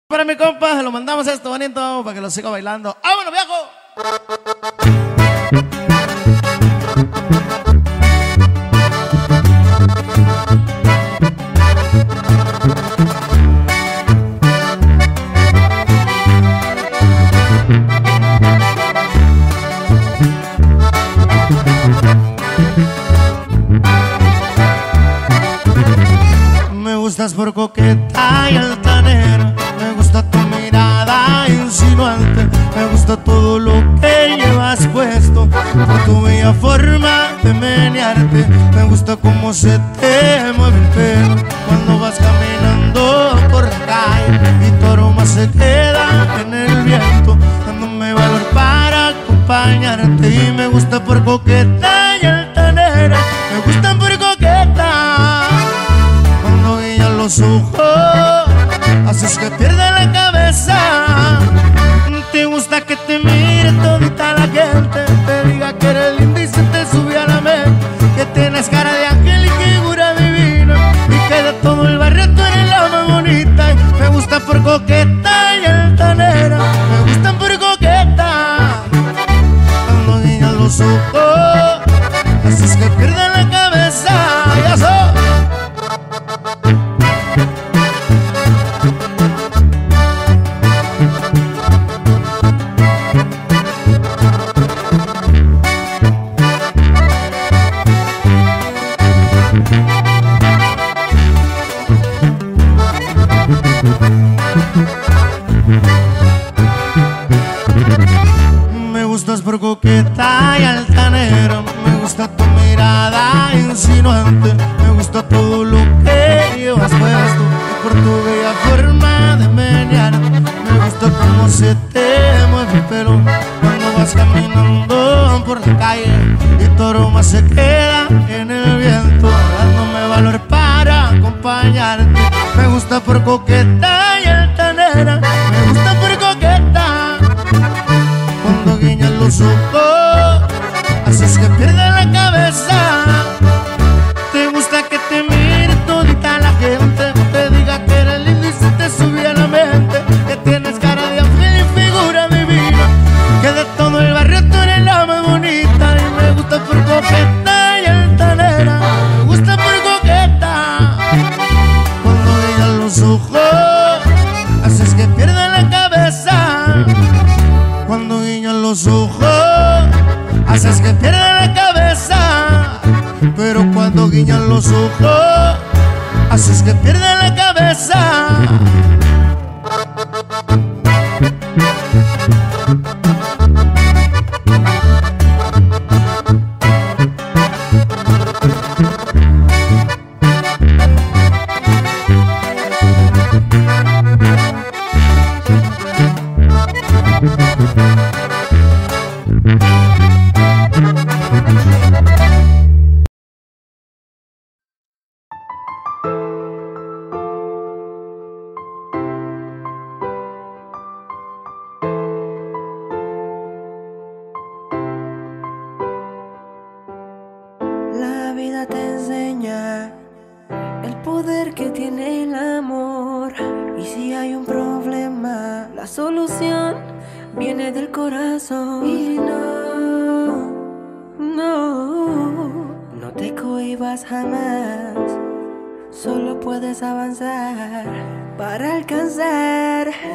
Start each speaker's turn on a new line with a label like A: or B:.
A: Para mi compa, se lo mandamos esto bonito para que lo siga bailando. ¡Vámonos, viejo! Me gustas por coqueta y altanera, me gusta tu mirada insinuante, me gusta todo lo que llevas puesto, por tu bella forma de menearte, me gusta cómo se te mueve el pelo cuando vas caminando por la calle y tu aroma se queda en el viento, dándome valor para acompañarte. Y me gusta por coqueta y altanera, me gusta por coqueta cuando guiñas los ojos, haces que pierda la cabeza. Te gusta que te mire todita la gente, te diga que eres linda y se te sube a la mente, que tienes cara de ángel y figura divina, y que de todo el barrio tú eres la más bonita. Me gusta por coqueta y altanera, me gustan por coqueta cuando guiñas los ojos, haces que pierda la cabeza. Ya soy. Me gustas por coqueta y altanera, me gusta tu mirada insinuante, me gusta todo lo que llevas puesto y por tu bella forma de menear, me gusta cómo se te mueve el pelo cuando vas caminando por la calle y tu aroma se queda en el viento, dándome valor para acompañarte. Me gusta por coqueta y altanera, me gusta por coqueta cuando guiñas los ojos, haces que pierda la cabeza. Te gusta que te mire todita la gente, te diga que eres lindo y se te sube a la mente, que tienes cara de ángel y figura divina, que de todo el barrio tú eres la más bonita. Y me gusta por coqueta y altanera, me gusta por coqueta cuando guiñas los ojos, haces que pierda la cabeza. Cuando guiñas los ojos, haces que pierda la cabeza. Pero cuando guiñas los ojos, haces que pierda la cabeza.
B: La vida te enseña el poder que tiene el amor, y si hay un problema, la solución viene del corazón. Y no te cohibas jamás, solo puedes avanzar para alcanzar